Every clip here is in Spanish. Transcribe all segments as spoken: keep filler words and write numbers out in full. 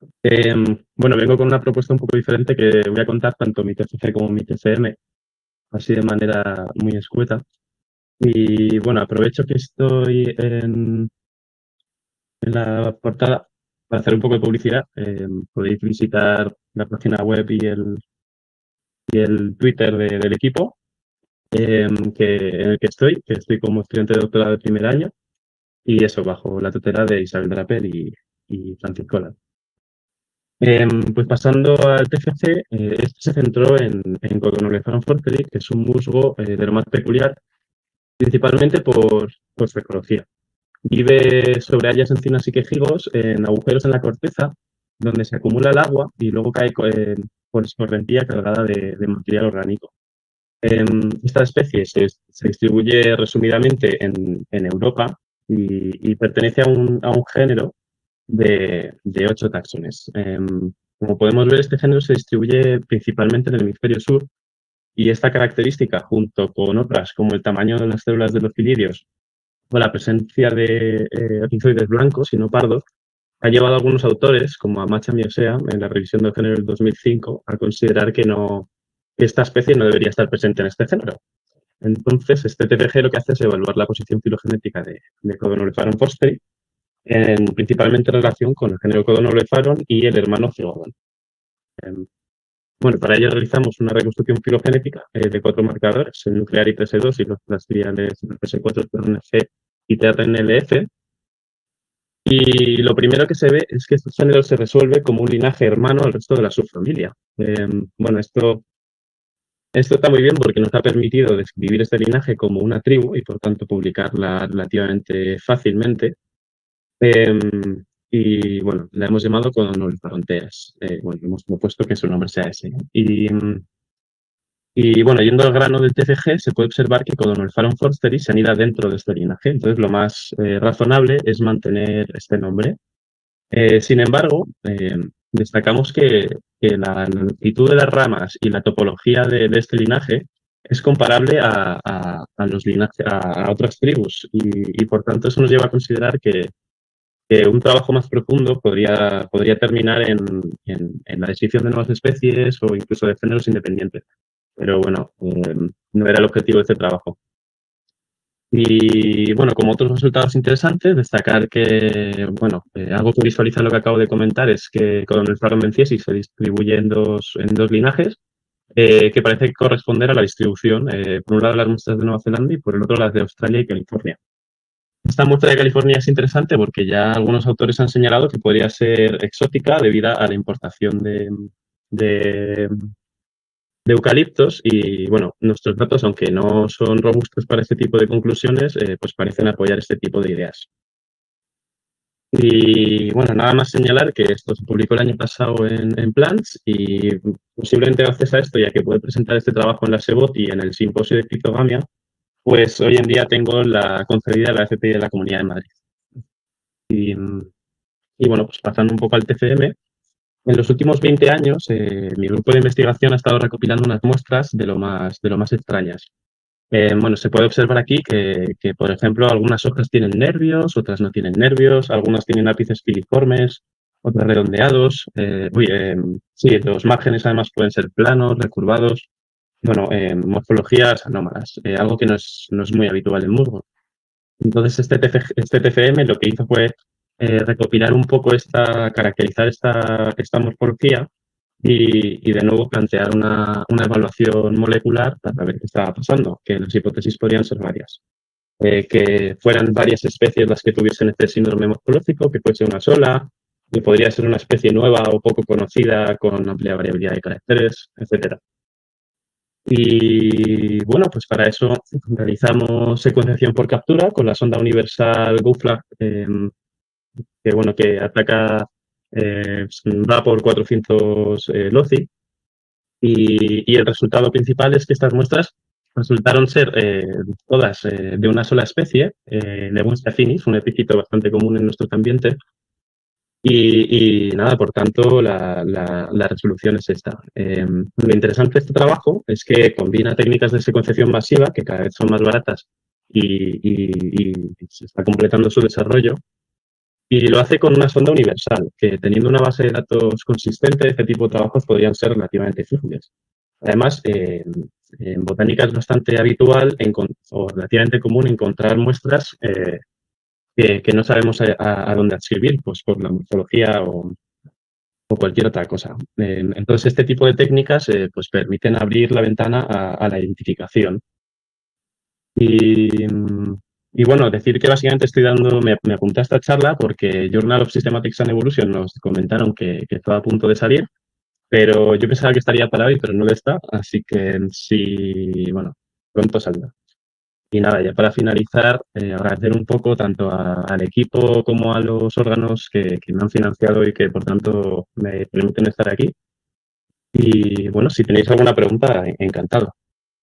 Eh, bueno, vengo con una propuesta un poco diferente que voy a contar tanto mi T F G como mi T C M, así de manera muy escueta. Y bueno, aprovecho que estoy en, en la portada para hacer un poco de publicidad. Eh, podéis visitar la página web y el, y el Twitter de- del equipo eh, que, en el que estoy, que estoy como estudiante de doctorado de primer año, y eso bajo la tutela de Isabel Draper y, y Francisco Lara. Em, pues pasando al T F C, eh, este se centró en, en Codonolepharon forsteri, que es un musgo eh, de lo más peculiar, principalmente por, por su ecología. Vive sobre hayas, encinas y quejigos en agujeros en la corteza, donde se acumula el agua y luego cae co- eh, por escorrentía cargada de, de material orgánico. Em, esta especie se, se distribuye resumidamente en, en Europa y, y pertenece a un, a un género de, de ocho taxones. Em, como podemos ver, este género se distribuye principalmente en el hemisferio sur y esta característica, junto con otras como el tamaño de las células de los cilidios o la presencia de eh, rizoides blancos y no pardos, ha llevado a algunos autores, como a Macha Miosea, en la revisión del género del dos mil cinco, a considerar que, no, que esta especie no debería estar presente en este género. Entonces, este T P G lo que hace es evaluar la posición filogenética de, de Codonolepharon forsteri, en, principalmente en relación con el género Codonolepharon y el hermano Zygodon. Eh, bueno, para ello realizamos una reconstrucción filogenética eh, de cuatro marcadores, el nuclear I P S dos y los transcriales P S cuatro, T R N F y T R N L F. Y lo primero que se ve es que este género se resuelve como un linaje hermano al resto de la subfamilia. Eh, bueno, esto, esto está muy bien porque nos ha permitido describir este linaje como una tribu y por tanto publicarla relativamente fácilmente. Eh, y bueno, la hemos llamado Codonolepharon teas. Eh, bueno, hemos propuesto que su nombre sea ese. Y, y bueno, yendo al grano del T F G, se puede observar que Codonolepharon forsteri se anida dentro de este linaje. Entonces, lo más eh, razonable es mantener este nombre. Eh, sin embargo, eh, destacamos que, que la, la longitud de las ramas y la topología de, de este linaje es comparable a, a, a los linaje, a, a otras tribus y, y por tanto eso nos lleva a considerar que que un trabajo más profundo podría, podría terminar en, en, en la descripción de nuevas especies o incluso de géneros independientes. Pero bueno, eh, no era el objetivo de este trabajo. Y bueno, como otros resultados interesantes, destacar que, bueno, eh, algo que visualiza lo que acabo de comentar es que Codonolepharon menziesii se distribuye en dos, en dos linajes, eh, que parece corresponder a la distribución, eh, por un lado las muestras de Nueva Zelanda y por el otro las de Australia y California. Esta muestra de California es interesante porque ya algunos autores han señalado que podría ser exótica debido a la importación de, de, de eucaliptos y, bueno, nuestros datos, aunque no son robustos para este tipo de conclusiones, eh, pues parecen apoyar este tipo de ideas. Y, bueno, nada más señalar que esto se publicó el año pasado en, en Plants y posiblemente gracias a esto, ya que puede presentar este trabajo en la SEBOT y en el simposio de criptogamia, pues hoy en día tengo la concedida la F P I de la Comunidad de Madrid. Y, y bueno, pues pasando un poco al T C M, en los últimos veinte años eh, mi grupo de investigación ha estado recopilando unas muestras de lo más, de lo más extrañas. Eh, bueno, se puede observar aquí que, que, por ejemplo, algunas hojas tienen nervios, otras no tienen nervios, algunas tienen ápices filiformes, otras redondeados. Eh, uy, eh, sí, los márgenes además pueden ser planos, recurvados. Bueno, eh, morfologías anómalas, eh, algo que no es, no es muy habitual en musgo. Entonces, este, T F, este T F M lo que hizo fue eh, recopilar un poco esta, caracterizar esta, esta morfología y, y, de nuevo plantear una, una, evaluación molecular para ver qué estaba pasando, que las hipótesis podrían ser varias. Eh, que fueran varias especies las que tuviesen este síndrome morfológico, que fuese una sola, que podría ser una especie nueva o poco conocida con amplia variabilidad de caracteres, etcétera. Y bueno, pues para eso realizamos secuenciación por captura con la sonda universal GoFlag, eh, que bueno, que ataca eh, va por cuatrocientos eh, LOCI. Y, y, el resultado principal es que estas muestras resultaron ser eh, todas eh, de una sola especie, eh, Lewinsia finis, un epífito bastante común en nuestro ambiente. Y, y, nada, por tanto, la, la, la resolución es esta. Eh, lo interesante de este trabajo es que combina técnicas de secuenciación masiva, que cada vez son más baratas y, y, y se está completando su desarrollo, Y lo hace con una sonda universal, que teniendo una base de datos consistente, este tipo de trabajos podrían ser relativamente fáciles. Además, eh, en botánica es bastante habitual o relativamente común encontrar muestras eh, que, que, no sabemos a, a, a, dónde adscribir, pues por la morfología o, o cualquier otra cosa. Eh, entonces, este tipo de técnicas eh, pues permiten abrir la ventana a, a la identificación. Y, y, bueno, decir que básicamente estoy dando, me, me apunté a esta charla porque Journal of Systematics and Evolution nos comentaron que, que estaba a punto de salir, pero yo pensaba que estaría para hoy, pero no lo está, así que sí, bueno, pronto saldrá. Y nada, ya para finalizar, eh, agradecer un poco tanto a, al equipo como a los órganos que, que me han financiado y que por tanto me permiten estar aquí. Y bueno, si tenéis alguna pregunta, encantado.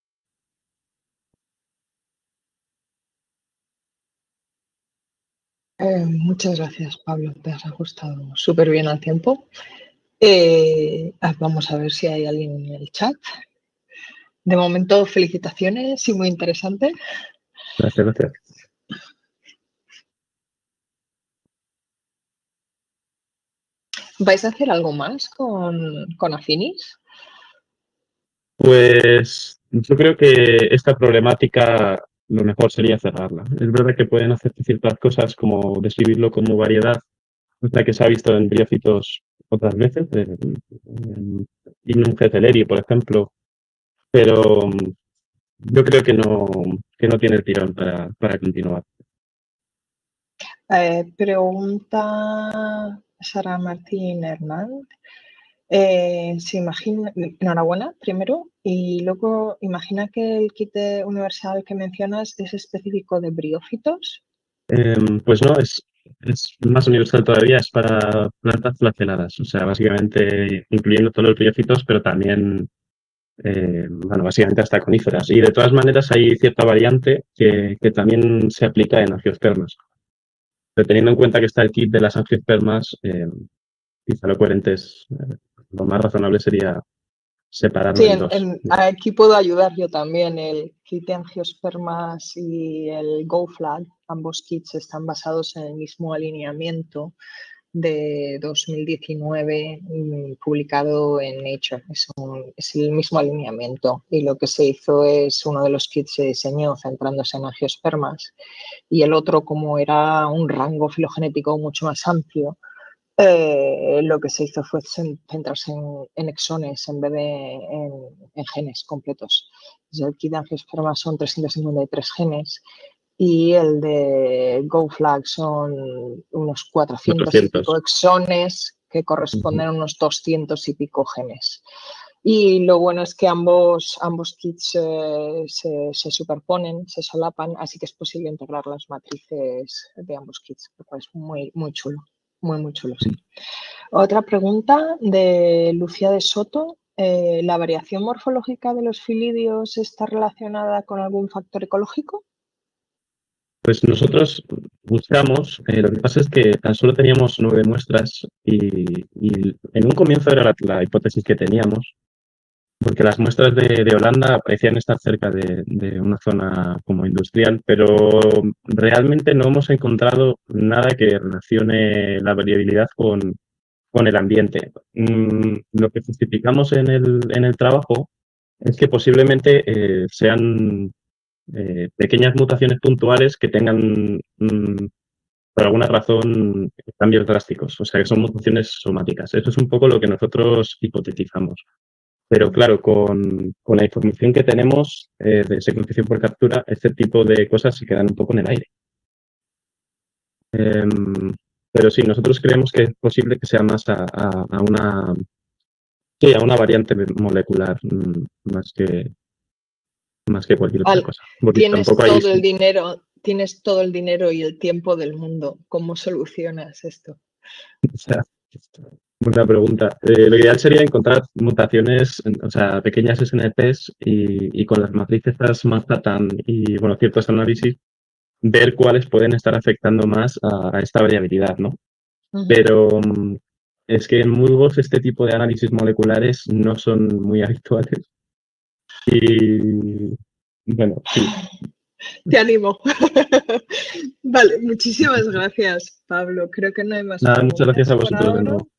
Eh, muchas gracias, Pablo. Te has ajustado súper bien al tiempo. Eh, vamos a ver si hay alguien en el chat. De momento, felicitaciones y muy interesante. Gracias, gracias. ¿Vais a hacer algo más con, con Affinis? Pues yo creo que esta problemática lo mejor sería cerrarla. Es verdad que pueden hacer ciertas cosas como describirlo como variedad, la que se ha visto en briófitos otras veces, en, en Ignum celeri, por ejemplo, pero yo creo que no, que no tiene el tirón para, para continuar. Eh, pregunta Sara Martín Hernández. Eh, se imagina, enhorabuena primero, y luego imagina que el kit universal que mencionas es específico de briófitos. Eh, pues no, es, es más universal todavía, es para plantas flageladas, o sea, básicamente incluyendo todos los briófitos, pero también, eh, bueno, básicamente hasta coníferas. Y de todas maneras hay cierta variante que, que también se aplica en angiospermas. Pero teniendo en cuenta que está el kit de las angiospermas, eh, quizá lo coherente es, eh, lo más razonable sería separarlo Sí, en en, dos. en, aquí puedo ayudar yo también. El kit de angiospermas y el GoFlag, ambos kits están basados en el mismo alineamiento de dos mil diecinueve publicado en Nature. Es, un, es el mismo alineamiento y lo que se hizo es uno de los kits se diseñó centrándose en angiospermas y el otro, como era un rango filogenético mucho más amplio, eh, lo que se hizo fue centrarse en, en exones en vez de en, en genes completos. Entonces, el kit de angiospermas son trescientos cincuenta y tres genes y el de GoFlag son unos cuatrocientos y pico exones que corresponden a unos doscientos y pico genes. Y lo bueno es que ambos, ambos kits eh, se, se superponen, se solapan, así que es posible integrar las matrices de ambos kits, lo cual es muy, muy chulo. Muy, muy chulo, sí. Otra pregunta de Lucía de Soto. Eh, ¿La variación morfológica de los filidios está relacionada con algún factor ecológico? Pues nosotros buscamos, eh, lo que pasa es que tan solo teníamos nueve muestras y, y en un comienzo era la, la hipótesis que teníamos, porque las muestras de, de Holanda parecían estar cerca de, de una zona como industrial, pero realmente no hemos encontrado nada que relacione la variabilidad con, con el ambiente. Mm, lo que justificamos en el, en el trabajo es que posiblemente eh, sean eh, pequeñas mutaciones puntuales que tengan, mm, por alguna razón, cambios drásticos, o sea, que son mutaciones somáticas. Eso es un poco lo que nosotros hipotetizamos. Pero claro, con, con la información que tenemos eh, de secuenciación por captura, este tipo de cosas se quedan un poco en el aire. Eh, pero sí, nosotros creemos que es posible que sea más a, a, a una sí, a una variante molecular mm, más que más que cualquier otra Al, cosa. Porque tienes tampoco hay... todo el dinero, tienes todo el dinero y el tiempo del mundo. ¿Cómo solucionas esto? O sea, buena pregunta. Eh, lo ideal sería encontrar mutaciones, o sea, pequeñas S N Ps y, y con las matrices Manhattan y, bueno, ciertos análisis, ver cuáles pueden estar afectando más a, a esta variabilidad, ¿no? Uh-huh. Pero um, es que en musgos este tipo de análisis moleculares no son muy habituales. Y, bueno, sí. Te animo. Vale, muchísimas gracias, Pablo. Creo que no hay más Nada, muchas preguntas gracias a por vosotros de ahora. nuevo.